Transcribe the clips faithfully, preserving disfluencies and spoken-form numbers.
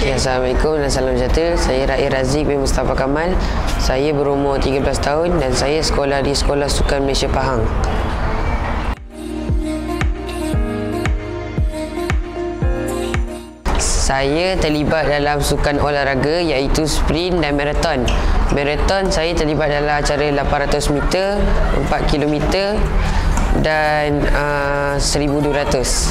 Okay, Assalamualaikum dan salam sejahtera. Saya Raih Razik bin Mustafa Kamal. Saya berumur tiga belas tahun dan saya sekolah di Sekolah Sukan Malaysia Pahang. Saya terlibat dalam sukan olahraga iaitu sprint dan maraton. Maraton saya terlibat dalam acara lapan ratus meter, empat kilometer dan uh, seribu dua ratus.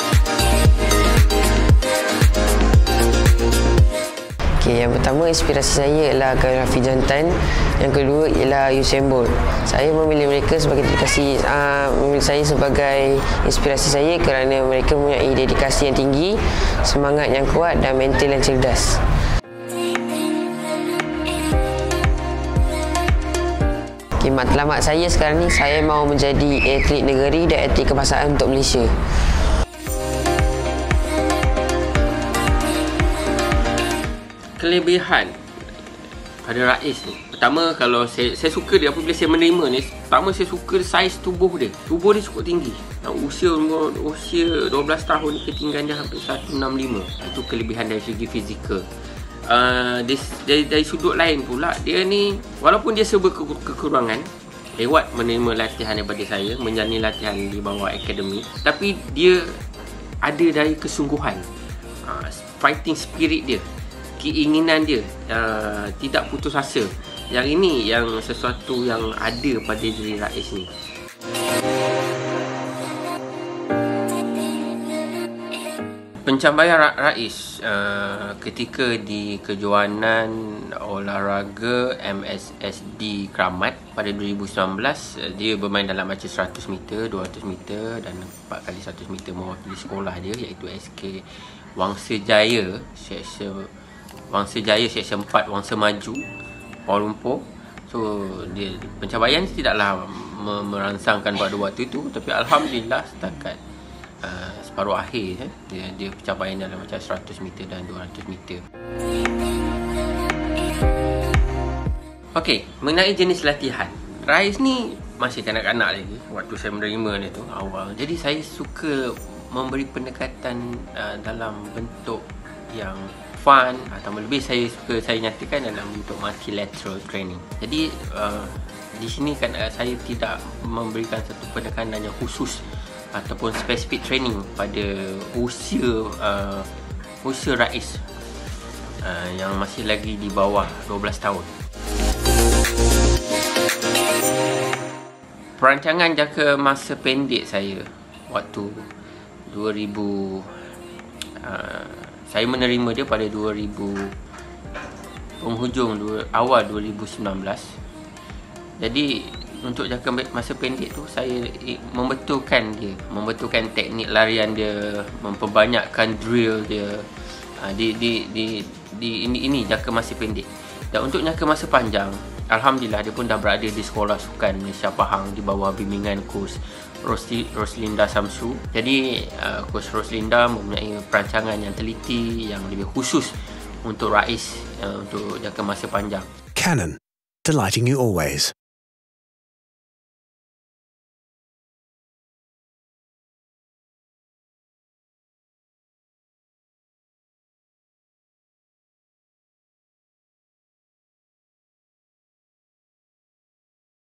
Okay, yang pertama inspirasi saya ialah Raffi Jantan. Yang kedua ialah Usain Bolt. Saya memilih mereka sebagai dedikasi, uh, memilih saya sebagai inspirasi saya kerana mereka mempunyai dedikasi yang tinggi, semangat yang kuat dan mental yang cerdas. Okay, matlamat saya sekarang ni, saya mahu menjadi atlet negeri dan atlet kebangsaan untuk Malaysia. Kelebihan pada Rais ni, pertama kalau saya, saya suka dia apabila saya menerima ni, pertama saya suka saiz tubuh dia. Tubuh dia cukup tinggi. Nah, usia usia dua belas tahun, ketinggian dia hampir seratus enam puluh lima. Itu kelebihan dari segi fizikal. Uh, dari, dari, dari sudut lain pula, dia ni walaupun dia serba ke, kekurangan lewat menerima latihan daripada saya, menjalani latihan di bawah akademi, tapi dia ada dari kesungguhan, uh, fighting spirit dia, keinginan dia, uh, tidak putus asa. Yang ini yang sesuatu yang ada pada diri Rais ni. Pencapaian Rais uh, ketika di kejohanan olahraga M S S D Kramat pada dua ribu sembilan belas, uh, dia bermain dalam macam seratus meter, dua ratus meter dan empat kali seratus meter mewakili sekolah dia iaitu S K Wangsa Jaya, Seksyen Wangsa Jaya Seksyen empat Wangsa Maju, Kuala Lumpur. So dia pencapaian tidaklah merangsangkan pada waktu itu, tapi alhamdulillah setakat uh, separuh akhir eh, dia, dia pencapaian dalam macam seratus meter dan dua ratus meter. Okey, mengenai jenis latihan, Rais ni masih kanak-kanak lagi waktu saya menerima dia tu awal. Jadi saya suka memberi pendekatan uh, dalam bentuk yang fun, atau lebih saya suka saya nyatakan dalam bentuk multilateral training. Jadi uh, di sini kan uh, saya tidak memberikan satu pendekatan yang khusus ataupun spesifik training pada usia uh, usia Rais uh, yang masih lagi di bawah dua belas tahun. Perancangan jangka masa pendek saya waktu dua ribu uh, saya menerima dia pada dua ribu, penghujung dua, awal dua ribu sembilan belas. Jadi untuk jangka masa pendek tu saya membetulkan dia, membetulkan teknik larian dia, memperbanyakkan drill dia uh, di di di di ini ini jangka masa pendek. Dan untuk jangka masa panjang, alhamdulillah dia pun dah berada di Sekolah Sukan Malaysia Pahang di bawah bimbingan Coach Roslinda Samsu. Jadi uh, Coach Roslinda mempunyai perancangan yang teliti, yang lebih khusus untuk Rais uh, untuk jangka masa panjang. Canon, delighting you always.